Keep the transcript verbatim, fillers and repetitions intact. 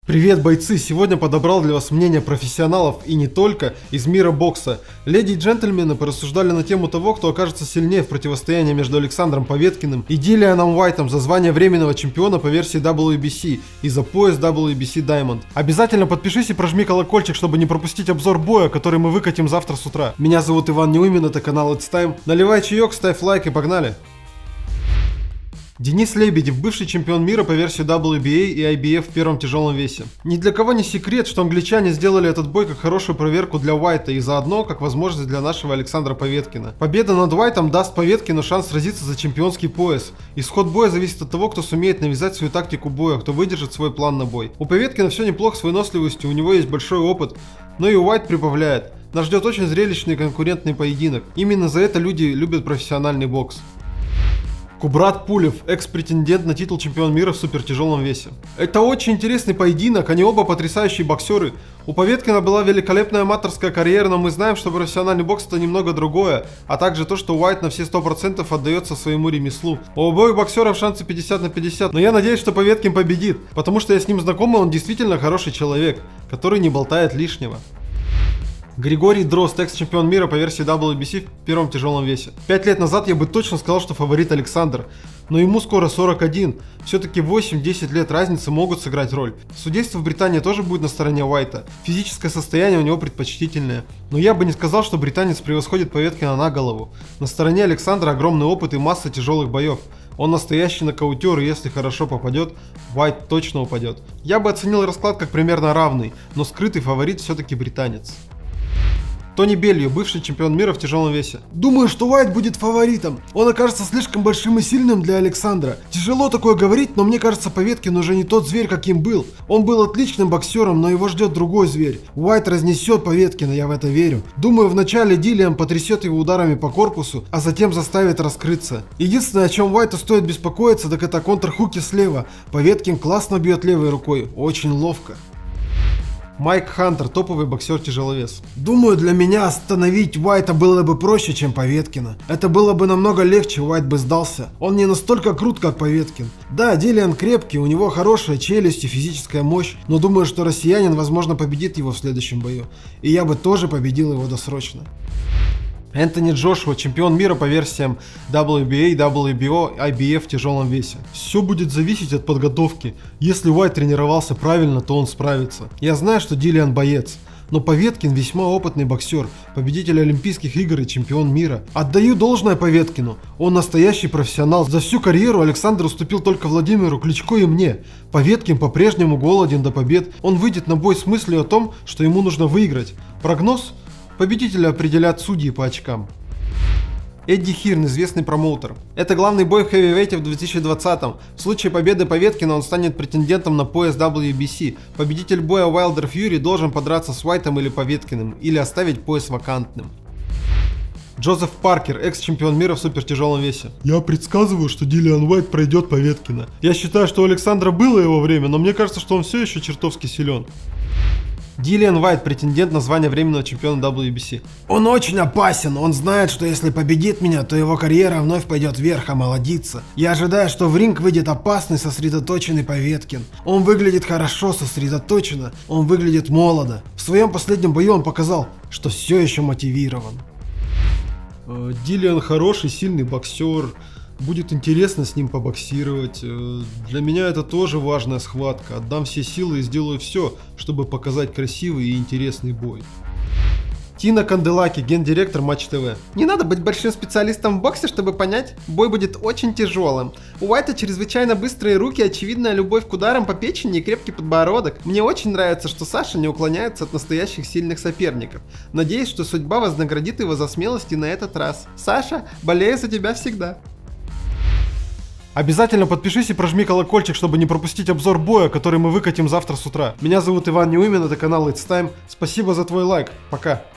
Привет, бойцы! Сегодня подобрал для вас мнение профессионалов и не только из мира бокса. Леди и джентльмены порассуждали на тему того, кто окажется сильнее в противостоянии между Александром Поветкиным и Дилианом Уайтом за звание временного чемпиона по версии дабл ю би си и за пояс дабл ю би си Diamond. Обязательно подпишись и прожми колокольчик, чтобы не пропустить обзор боя, который мы выкатим завтра с утра. Меня зовут Иван Неумин, это канал It's Time. Наливай чаек, ставь лайк и погнали! Денис Лебедев, бывший чемпион мира по версии дабл ю би эй и ай би эф в первом тяжелом весе. Ни для кого не секрет, что англичане сделали этот бой как хорошую проверку для Уайта и заодно как возможность для нашего Александра Поветкина. Победа над Уайтом даст Поветкину шанс сразиться за чемпионский пояс. Исход боя зависит от того, кто сумеет навязать свою тактику боя, кто выдержит свой план на бой. У Поветкина все неплохо с выносливостью, у него есть большой опыт, но и Уайт прибавляет. Нас ждет очень зрелищный и конкурентный поединок. Именно за это люди любят профессиональный бокс. Кубрат Пулев, экс-претендент на титул чемпион мира в супертяжелом весе. Это очень интересный поединок, они оба потрясающие боксеры. У Поветкина была великолепная аматорская карьера, но мы знаем, что профессиональный бокс это немного другое, а также то, что Уайт на все сто процентов отдается своему ремеслу. У обоих боксеров шансы пятьдесят на пятьдесят, но я надеюсь, что Поветкин победит, потому что я с ним знаком, и он действительно хороший человек, который не болтает лишнего. Григорий Дрозд, экс-чемпион мира по версии дабл ю би си в первом тяжелом весе. Пять лет назад я бы точно сказал, что фаворит Александр, но ему скоро сорок один. Все-таки восемь-десять лет разницы могут сыграть роль. Судейство в Британии тоже будет на стороне Уайта. Физическое состояние у него предпочтительное. Но я бы не сказал, что британец превосходит Поветкина на голову. На стороне Александра огромный опыт и масса тяжелых боев. Он настоящий нокаутер, и если хорошо попадет, Уайт точно упадет. Я бы оценил расклад как примерно равный, но скрытый фаворит все-таки британец. Тони Белью, бывший чемпион мира в тяжелом весе. Думаю, что Уайт будет фаворитом. Он окажется слишком большим и сильным для Александра. Тяжело такое говорить, но мне кажется, Поветкин уже не тот зверь, каким был. Он был отличным боксером, но его ждет другой зверь. Уайт разнесет Поветкина, я в это верю. Думаю, вначале Дилиан потрясет его ударами по корпусу, а затем заставит раскрыться. Единственное, о чем Уайту стоит беспокоиться, так это контрхуки слева. Поветкин классно бьет левой рукой, очень ловко. Майк Хантер, топовый боксер-тяжеловес. Думаю, для меня остановить Уайта было бы проще, чем Поветкина. Это было бы намного легче, Уайт бы сдался. Он не настолько крут, как Поветкин. Да, Дилиан крепкий, у него хорошая челюсть и физическая мощь, но думаю, что россиянин, возможно, победит его в следующем бою. И я бы тоже победил его досрочно. Энтони Джошуа, чемпион мира по версиям дабл ю би эй, дабл ю би о, ай би эф в тяжелом весе. Все будет зависеть от подготовки. Если Уайт тренировался правильно, то он справится. Я знаю, что Дилиан боец, но Поветкин весьма опытный боксер, победитель Олимпийских игр и чемпион мира. Отдаю должное Поветкину, он настоящий профессионал. За всю карьеру Александр уступил только Владимиру Кличко и мне. Поветкин по-прежнему голоден до побед. Он выйдет на бой с мыслью о том, что ему нужно выиграть. Прогноз? Победителя определят судьи по очкам. Эдди Хирн, известный промоутер. Это главный бой в хэвивейте в две тысячи двадцатом. В случае победы Поветкина он станет претендентом на пояс дабл ю би си. Победитель боя Уайлдер Фьюри должен подраться с Уайтом или Поветкиным, или оставить пояс вакантным. Джозеф Паркер, экс-чемпион мира в супертяжелом весе. Я предсказываю, что Дилиан Уайт пройдет Поветкина. Я считаю, что у Александра было его время, но мне кажется, что он все еще чертовски силен. Дилиан Уайт, претендент на звание временного чемпиона дабл ю би си. Он очень опасен, он знает, что если победит меня, то его карьера вновь пойдет вверх, омолодится. Я ожидаю, что в ринг выйдет опасный, сосредоточенный Поветкин. Он выглядит хорошо, сосредоточенно, он выглядит молодо. В своем последнем бою он показал, что все еще мотивирован. Дилиан хороший, сильный боксер. Будет интересно с ним побоксировать. Для меня это тоже важная схватка. Отдам все силы и сделаю все, чтобы показать красивый и интересный бой. Тина Канделаки, гендиректор Матч ТВ. Не надо быть большим специалистом в боксе, чтобы понять, бой будет очень тяжелым. У Уайта чрезвычайно быстрые руки, очевидная любовь к ударам по печени и крепкий подбородок. Мне очень нравится, что Саша не уклоняется от настоящих сильных соперников. Надеюсь, что судьба вознаградит его за смелость и на этот раз. Саша, болею за тебя всегда. Обязательно подпишись и прожми колокольчик, чтобы не пропустить обзор боя, который мы выкатим завтра с утра. Меня зовут Иван Неумин, это канал It's Time. Спасибо за твой лайк. Пока.